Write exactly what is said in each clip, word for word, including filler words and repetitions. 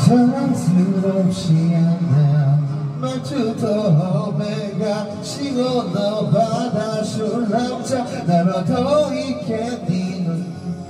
자랑스럽지 않아 말투도 험해가 시고 너 받아줄 남자 나로 더 있겠니는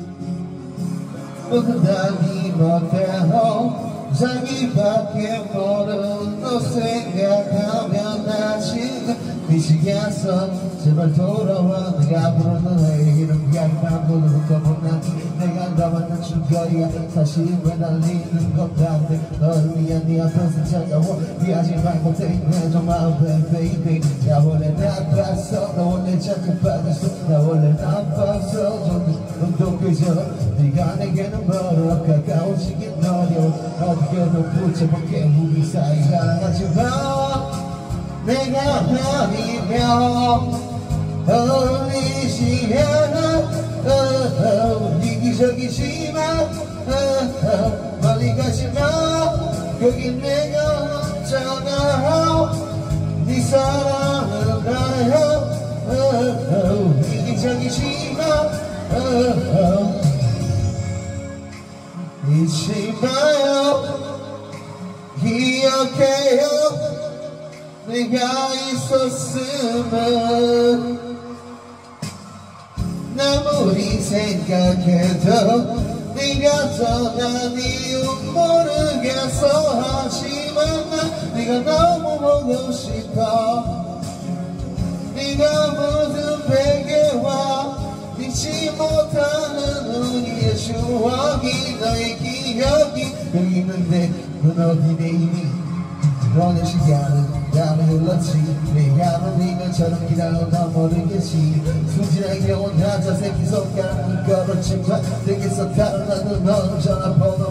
모두 다니 못해도 자기밖에 모르는 너 생각하면 나 지금 미치겠어 제발 돌아와 내가 부르는 너의 이름 이야기만 부르는 것보다 내가 더 만난 줄거리야 사실 매달리는 것 같아 너를 위한 네 앞에서 찾아와 피하지 말고 take 좀 마음 baby 나 원래 나빴어 나 원래 자꾸 빠졌어 나 원래 나빴어 좀더 그저 네가 내게는 멀어 가까워지긴 어려워 어떻게든 붙여볼게 우리 사이가 하지만 내가 아니면 어울리지 않아 oh, oh, 이기적이지만 oh, oh, 멀리 가지마 여긴 내가 없잖아 네 사랑을 알아요 oh, oh, 이기적이지만 oh, oh. 잊지 마요 기억해요 내가 있었으면 아무리 생각해도 네가 떠난 이유 모르겠어 하지만 난 네가 너무 보고 싶어 네가 묻은 베개와 잊지 못하는 우리의 추억이 너의 기억이 여기 있는데 넌 어디네 이미 너의 시간은 나를 흘렀지 내가 놀리면처럼 기다려 난 모르겠지 순진하게 온 여자 새끼 손가락을 걸었지만 내게서 다른 나는 넌 전화번호